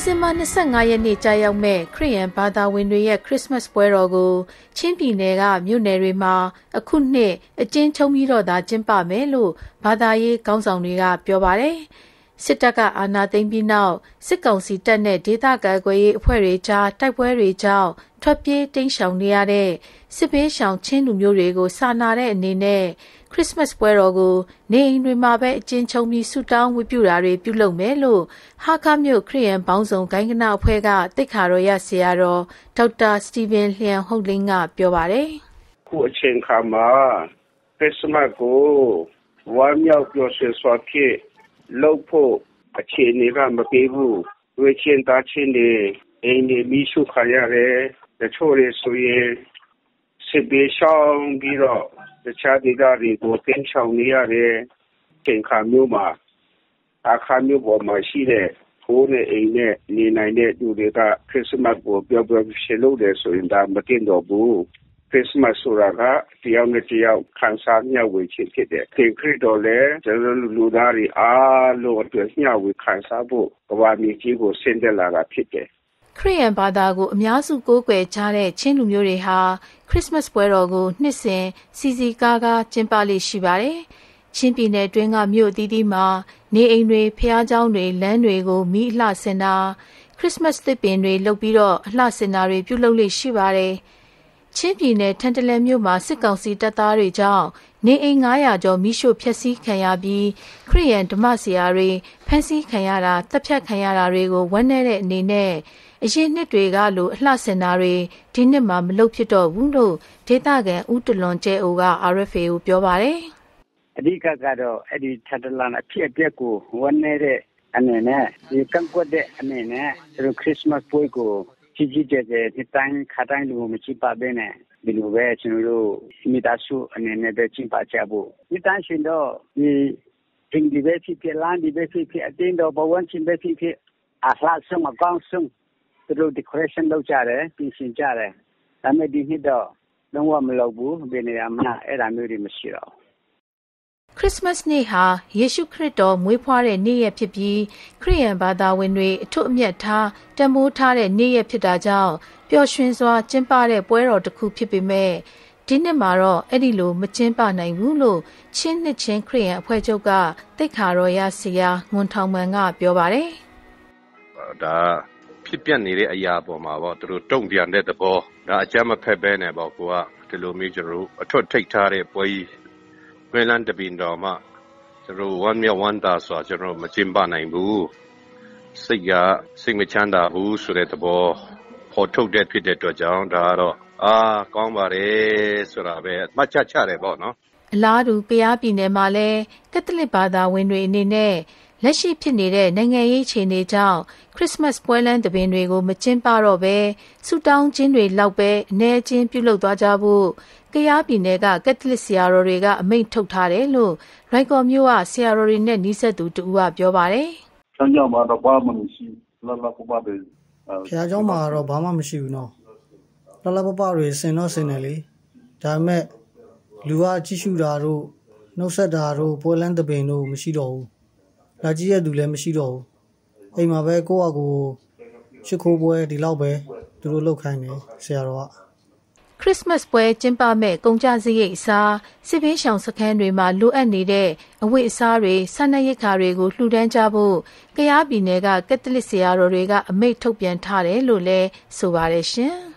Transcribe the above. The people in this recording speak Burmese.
ဇင်ဘာ25ရက်နေ့ကြာရောက်မဲ့ခရစ်ယာန်ဘာသာဝင်တွေရဲ့ခရစ်စမတ်ပွဲတော်ကိုချင်းပြည်နယ်ကမြို့နယ်တွေမှာအခုနှစ်အကျဉ်းချုပ်ပြီးတော့သာကျင်းပမယ်လို့ဘာသာရေးခေါင်းဆောင်တွေကပြောပါတယ်။စစ်တပ်ကအာဏာသိမ်းပြီးနောက်စစ်ကောင်စီတပ်နဲ့ဒေသကာကွယ်ရေးအဖွဲ့တွေကြားတိုက်ပွဲတွေကြောင့်ထွက်ပြေးတိမ်းရှောင်နေရတဲ့စစ်ဘေးရှောင်ချင်းလူမျိုးတွေကိုစာနာတဲ့အနေနဲ့ခရစ်စမတ်ပွဲတော်ကိုနေအိမ်တွေမှာပဲအကျဉ်းချုပ်ပြီးဆုတောင်းဝတ်ပြုတာတွေပြုလုပ်မယ်လို့ဟာခမြို့ခရစ်ယာန်ဘောင်းဆောင်ဂိုင်းကနအဖွဲ့ကတိတ်ခါတော်ရဆရာတော်ဒေါက်တာစတီဗင်လျံဟုတ်လင်းကပြောပါတယ်။ခုအချိန်ခါမှာခရစ်စမတ်ကိုဝမ်းမြောက်ပျော်ရွှင်စွာဖြင့်လုပ်ဖို့အခြေအနေကမပေးဘူး။ဝေချင်းသားချင်းတွေအိမ်တွေမိရှုခါရတယ်။တချို့တွေဆိုရင်စစ်ဘေးရှောင်ပြီးတော့တခြားဒေသတွေကိုတင်းချောင်နေရတယ်။ချိန်ခါမျိုးမှာအခါမျိုးပေါ်မှာရှိတဲ့ကိုယ်နဲ့အိမ်နဲ့နေနိုင်တဲ့သူတွေကခရစ်စမတ်ကိုပြောရှင်းလို့တယ်ဆိုရင်ဒါမတင်တော့ဘူး။ခရစ်စမတ်ဆိုတာကတယောက်နဲ့တယောက်ခံစားမျှဝေခြင်းဖြစ်တယ်။သင်ခရစ်တော်လည်းကျွန်တော်လူသားတွေအားလုံးအတွက်မျှဝေခံစားဖို့ကမ္ဘာမြေကြီးကိုဆင်းသက်လာတာဖြစ်တယ်ခရစ်ယာန်ဘာသာကိုအများစုကိုးကွယ်ကြတဲ့ချင်းလူမျိုးတွေဟာခရစ်စမတ်ပွဲတော်ကိုနှစ်စဉ်စီစီကားကားကျင်းပလေ့ရှိပါတယ်။ချင်းပြည်နယ်တွင်းကမြို့အသီးသီးမှာနေအိမ်တွေဖျားเจ้าတွေလမ်းတွေကိုမီးအလှဆင်တာခရစ်စမတ်သစ်ပင်တွေလုပ်ပြီးတော့အလှဆင်တာတွေပြုလုပ်လေ့ရှိပါတယ်။ချင်းပြည်နယ်ထန်တလန်မြို့မှာစစ်ကောင်စီတပ်သားတွေကြောင့်နေအိမ်900ကျော်မိရှို့ဖျက်ဆီးခံရပြီးခရစ်ယာန်ဓမ္မဆရာတွေဖမ်းဆီးခံရတာတပ်ဖြတ်ခံရတာတွေကိုဝန်းနေတဲ့အနေနဲ့အရင်နှစ်တွေကလိုအလှဆင်တာတွေဒီနှစ်မှာမလုပ်ဖြစ်တော့ဘူးလို့ဒေသခံဦးတလွန်ကျဲအိုက RFA ကိုပြောပါတယ်။အဓိကကတော့အဲ့ဒီထပ်တလန်အဖြစ်အပျက်ကိုဝန်းနေတဲ့အနေနဲ့ဒီကန့်ကွက်တဲ့အနေနဲ့ဒီခရစ်စမတ်ပွဲကိုကြီးကျယ်ဒီတိုင်းခါတိုင်းလူမရှိပါဘဲနဲ့ဒီလိုပဲကျွန်တော်တို့မိသားစုအနေနဲ့ပဲကျင်းပကြဖို့ဒီတိုင်းရှင်တော့ဒီတင်ဒီပဲဖြစ်လမ်းဒီပဲဖြစ်အတင်းတော့ဘဝချင်းပဲဖြစ်အလှဆုံးအကောင်းဆုံးသူတို့ decoration လုပ်ကြတယ်ပြင်ဆင်ကြတယ်ဒါပေမဲ့ဒီနှစ်တော့လုံးဝမလုပ်ဘူးဘယ်နေရာမှာအဲ့ဒါမျိုးတွေမရှိတော့ခရစ်စမတ်နေ့ဟာယေရှုခရစ်တော်မွေးဖွားတဲ့နေ့ရက်ဖြစ်ပြီးခရစ်ယာန်ဘာသာဝင်တွေအထွတ်အမြတ်ထားတန်ဖိုးထားတဲ့နေ့ရက်ဖြစ်တာကြောင့်ပျော်ရွှင်စွာကျင်းပတဲ့ပွဲတော်တစ်ခုဖြစ်ပေမဲ့ဒီနှစ်မှာတော့အဲ့ဒီလိုမကျင်းပနိုင်ဘူးလို့ချင်းနှစ်ချင်းခရစ်ယာန်အဖွဲ့ချုပ်ကတိတ်ခါတော်ရဆရာငွန်ထောင်မန်ကပြောပါတယ်ဒါဖြစ်ပြနေတဲ့အရာပေါ်မှာပေါ့သူတို့တုံ့ပြန်တဲ့သဘောဒါအကြမ်းမဖက်ပဲနဲ့ပေါ့ကိုကဒီလိုမျိုးကျွန်တော်တို့အထွတ်ထိပ်ထားတဲ့ပွဲကြီးဝေလန်တပင်တော်မှာကျွန်တော်ဝမ်းမြောက်ဝမ်းသာစွာကျွန်တော်မကျင်းပနိုင်ဘူးစိတ်မချမ်းသာဘူးဆိုတဲ့သဘောပေါ်ထုတ်တဲ့ဖြစ်တဲ့အတွက်ကြောင့်ဒါကတော့ကောင်းပါတယ်ဆိုတာပဲမှတ်ချက်ချတယ်ပေါ့နော်အလားတူကယားပြည်နယ်မှာလည်းကက်သလစ်ဘာသာဝင်တွေအနေနဲ့လက်ရှိဖြစ်နေတဲ့နိုင်ငံရေးအခြေအနေကြောင့်ခရစ်စမတ်ပွဲလမ်းသဘင်တွေကိုမကျင်းပတော့ဘဲဆုတောင်းခြင်းတွေလောက်ပဲအနေချင်းပြုလုပ်သွားကြဖို့ကယားပြည်နယ်ကကက်သလစ်ဆရာတော်တွေကအမိန့်ထုတ်ထားတယ်လို့ရိုက်ကော်မြို့ကဆရာတော်တွေနဲ့နှိစက်သူတူကပြောပါတယ်။ကျောင်းကျောင်းမှာတော့ဘာမှမရှိလာလာပပတွေဆရာကျောင်းမှာတော့ဘာမှမရှိဘူးနော်။လာလာပပတွေစင်တော့စင်တယ်လေ။ဒါပေမဲ့လူကကြည့်ရှုတာတို့နှုတ်ဆက်တာတို့ပွဲလမ်းသဘင်တို့မရှိတော့ဘူး။လာကြည့်ရသူလည်းမရှိတော့ဘူး။အိမ်မှာပဲကိုယ့်အကူရှ िख ိုးပွဲဒီလောက်ပဲသူတို့လောက်ခိုင်းတယ်ဆရာတော်ကခရစ်စမတ်ပွဲကျင်းပမဲ့ကုန်ကြစရိတ်အစားစစ်ဘေးရှောင်စခန်းတွေမှာလိုအပ်နေတဲ့အဝတ်အစားတွေဆန္ဒရိက္ခာတွေကိုလှူဒန်းကြဖို့ကယားပြည်နယ်ကကက်သလစ်ဆရာတော်တွေကအမိန့်ထုတ်ပြန်ထားတယ်လို့လည်းဆိုပါတယ်ရှင်